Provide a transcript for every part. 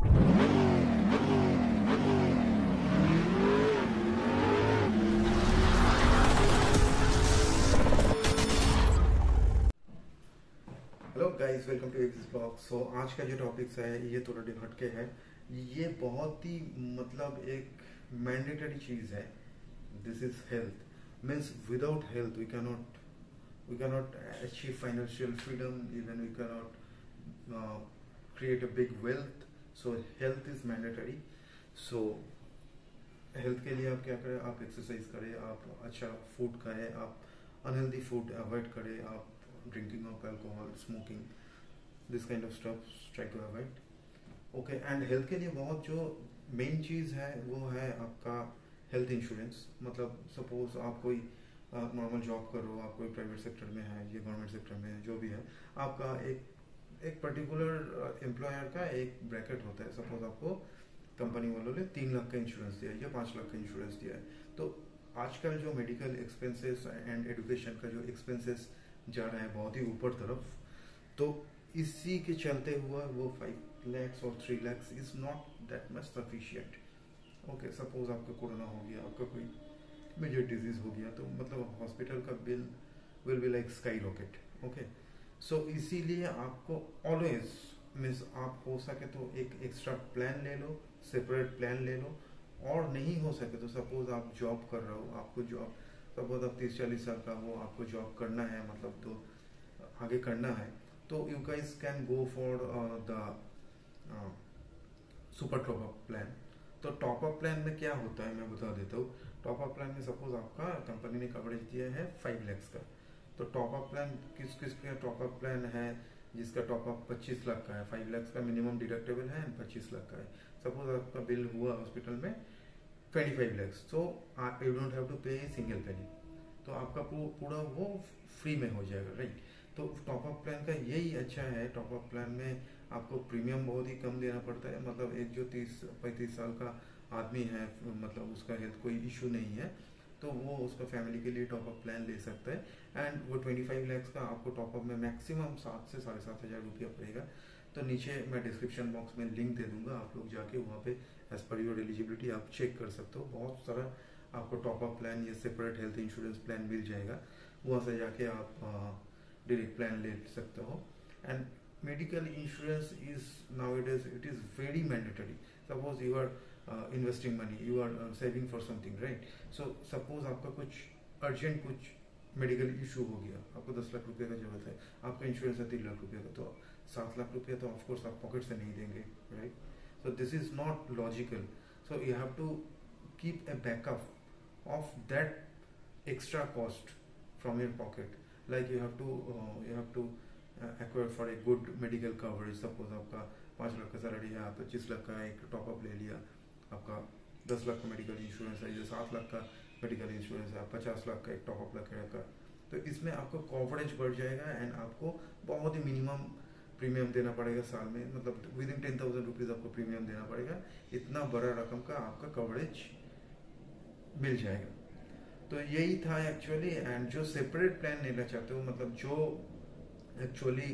Hello guys, welcome to Avis blog. So आज का जो टॉपिक्स है ये थोड़ा डिफरेंट के है। ये बहुत ही मतलब एक मैंडेटरी चीज है। This is health. Means without health we cannot achieve financial freedom, even we cannot create a big wealth. So health is mandatory. So health के लिए आप क्या करें? आप एक्सरसाइज करें, आप अच्छा फूड खाएं, आप अनहेल्दी फूड अवॉइड करें, आप drinking of alcohol, smoking, this kind of stuff try to avoid. Okay, and health के लिए बहुत जो मेन चीज़ है वो है आपका हेल्थ इंश्योरेंस। मतलब सपोज आप कोई नॉर्मल जॉब कर रहे हो, आप कोई प्राइवेट सेक्टर में है या गवर्नमेंट सेक्टर में है, जो भी है, आपका एक पर्टिकुलर एम्प्लॉयर का एक ब्रैकेट होता है। सपोज आपको कंपनी वालों ने 3 लाख का इंश्योरेंस दिया है या 5 लाख का इंश्योरेंस दिया है, तो आजकल जो मेडिकल एक्सपेंसेस एंड एजुकेशन का जो एक्सपेंसेस जा रहा है बहुत ही ऊपर तरफ, तो इसी के चलते हुआ वो 5 lakhs और 3 lakhs is not that much sufficient. Okay, suppose आपका कोरोना हो गया, आपका कोई मेजर डिजीज हो गया, तो मतलब हॉस्पिटल का bill will be like sky rocket. Okay, so इसीलिए आपको ऑलवेज मीन्स आप हो सके तो एक एक्स्ट्रा प्लान ले लो, सेपरेट प्लान ले लो। और नहीं हो सके तो सपोज आप जॉब कर रहे हो, आपको जॉब सपोज आप 30-40 साल का हो, आपको जॉब करना है, मतलब तो आगे करना है, तो you guys can go for the super top up plan. तो टॉप अप प्लान में क्या होता है मैं बता देता हूँ। टॉप अप प्लान में सपोज आपका कंपनी ने कवरेज दिया है 5 lakhs का, तो टॉप अप प्लान किस किस का टॉप अप प्लान है जिसका टॉप अप 25 लाख का है, 5 lakhs का मिनिमम डिडक्टेबल है, 25 लाख का है। सपोज आपका बिल हुआ हॉस्पिटल में 25 lakhs, तो you don't have to pay single penny, तो आपका पूरा वो फ्री में हो जाएगा, राइट। तो टॉप अप प्लान का यही अच्छा है। टॉप अप प्लान में आपको प्रीमियम बहुत ही कम देना पड़ता है। मतलब एक जो 30-35 साल का आदमी है, मतलब उसका हेल्थ कोई इशू नहीं है, तो वो उसका फैमिली के लिए टॉप अप प्लान ले सकता है। एंड वो 25 lakhs का आपको टॉप अप में मैक्सिमम 7 से 7,500 रुपया पड़ेगा। तो नीचे मैं डिस्क्रिप्शन बॉक्स में लिंक दे दूंगा, आप लोग जाके वहाँ पे एज पर योर एलिजिबिलिटी आप चेक कर सकते हो। बहुत सारा आपको टॉप अप प्लान या सेपरेट हेल्थ इंश्योरेंस प्लान मिल जाएगा, वहाँ से जाके आप डायरेक्ट प्लान ले सकते हो। And medical insurance is nowadays it is very mandatory. Suppose you are investing money, you are saving for something, right. So suppose आपका कुछ अर्जेंट कुछ मेडिकल इशू हो गया, आपको 10 लाख रुपए का जरूरत है, आपका इंश्योरेंस है 3 लाख रुपए का, तो 7 लाख रुपया तो ऑफकोर्स आप पॉकेट से नहीं देंगे, right. So this is not logical. So you have to keep a backup of that extra cost from your pocket. Like you have to acquire for a good medical coverage. Suppose आपका 5 लाख का salary है, आप 25 लाख का एक top up ले लिया, आपका 10 लाख का मेडिकल इंश्योरेंस है, या 7 लाख का मेडिकल इंश्योरेंस है, आप 50 लाख का एक टॉपअप रखा, तो इसमें आपको कवरेज बढ़ जाएगा एंड आपको बहुत ही मिनिमम प्रीमियम देना पड़ेगा साल में। मतलब विद इन 10,000 रुपीज आपको प्रीमियम देना पड़ेगा, इतना बड़ा रकम का आपका कवरेज मिल जाएगा। तो यही था एक्चुअली। एंड जो सेपरेट प्लान लेना चाहते हो, मतलब जो एक्चुअली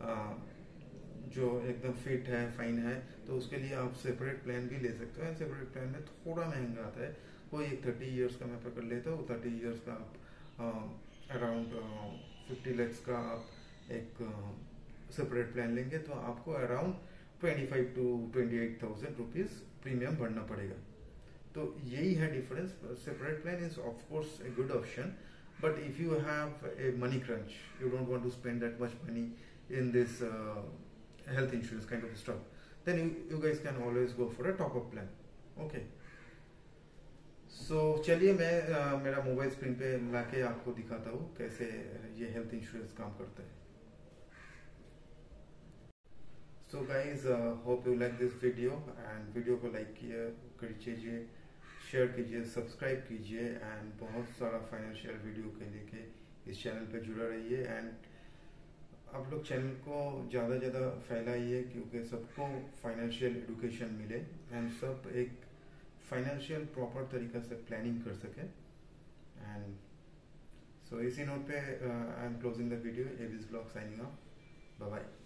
जो एकदम फिट है, फाइन है, तो उसके लिए आप सेपरेट प्लान भी ले सकते हो। सेपरेट प्लान में थोड़ा महंगा आता है। कोई एक 30 इयर्स का मैं पकड़ लेता हूँ, 30 इयर्स का आप अराउंड 50 lakhs का आप एक सेपरेट प्लान लेंगे तो आपको अराउंड 25 to 28,000 रुपीज प्रीमियम भरना पड़ेगा। तो यही है difference. Separate plan is of course a good option, but if you have a money crunch, you don't want to spend that much money in this health insurance kind of stuff, then you guys can always go for a top up plan. Okay, so चलिए मैं मेरा mobile screen पे लाके आपको दिखाता हूँ कैसे ये हेल्थ इंश्योरेंस काम करता है। So guys, hope you like this video, and video को लाइक कीजिए, शेयर कीजिए, सब्सक्राइब कीजिए, एंड बहुत सारा फाइनेंशियल वीडियो के लेके इस चैनल पे जुड़ा रहिए। एंड आप लोग चैनल को ज़्यादा ज़्यादा फैलाइए, क्योंकि सबको फाइनेंशियल एजुकेशन मिले एंड सब एक फाइनेंशियल प्रॉपर तरीका से प्लानिंग कर सके। एंड सो इसी नोट पे I am closing the video. Avis blog signing off, bye bye.